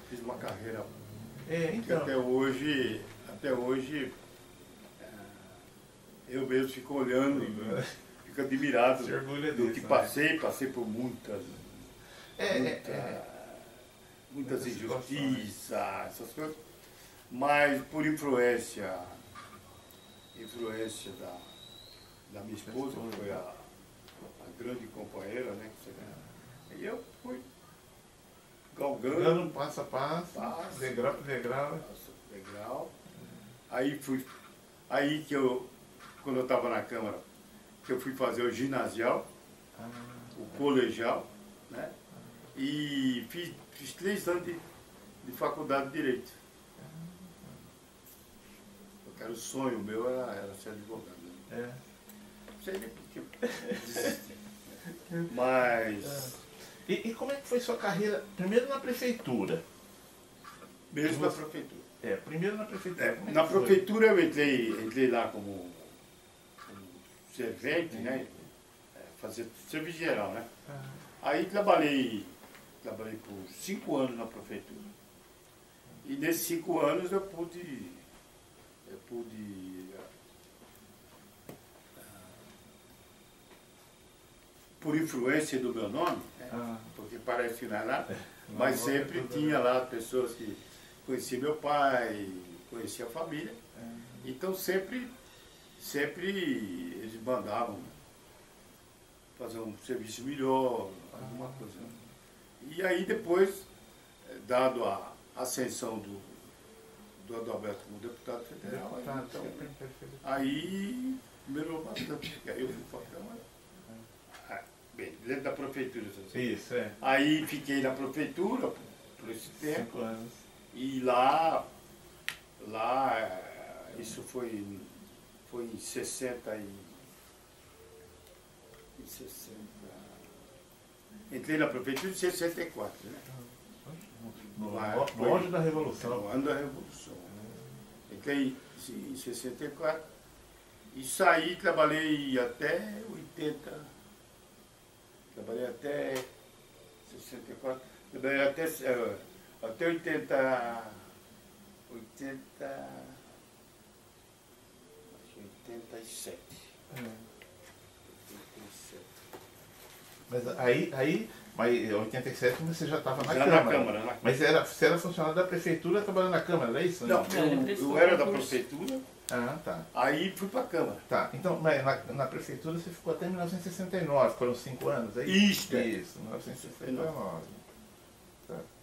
fiz uma carreira que Então. até hoje, eu mesmo fico olhando e fico admirado Se orgulha do disso, que né? passei por muitas injustiças, essas coisas, mas por influência da minha esposa, que foi a grande companheira, né? E eu fui galgando Passo a passo, degrau por degrau. Aí que quando eu estava na Câmara, que eu fui fazer o ginasial, o colegial, né? E fiz 3 anos de faculdade de Direito. Porque era o sonho meu, era ser advogado. Né? Não sei nem porque eu desisti. Mas... E como é que foi sua carreira, primeiro na prefeitura? Mesmo na prefeitura. Primeiro na prefeitura. Na prefeitura eu entrei lá como servente, né? Fazer serviço geral, né? Aí trabalhei por 5 anos na prefeitura. E nesses 5 anos eu pude por influência do meu nome, né? Porque parece que não é nada, mas sempre tinha lá pessoas que conheciam meu pai, conheciam a família. Então sempre eles mandavam fazer um serviço melhor, alguma coisa. E aí depois, dado a ascensão do Adalberto como deputado federal, então, aí melhorou bastante, porque aí eu fui para a Câmara. Bem, dentro da prefeitura. Isso, Aí fiquei na prefeitura por esse tempo. 5 anos. E lá isso foi em 60. Entrei na prefeitura em 64, né? No auge da Revolução. No ano da Revolução. Entrei em 64 e saí, trabalhei até 80. Trabalhei até 64, trabalhei até 87. Mas mas em 87 você já estava na Já Câmara. na Câmara. Mas você era funcionário da prefeitura trabalhando na Câmara, era isso? Não, eu era da prefeitura, tá. aí fui para a Câmara. Tá, então mas na prefeitura você ficou até 1969, foram 5 anos, é isso? Isso, Isso, 1969. Tá.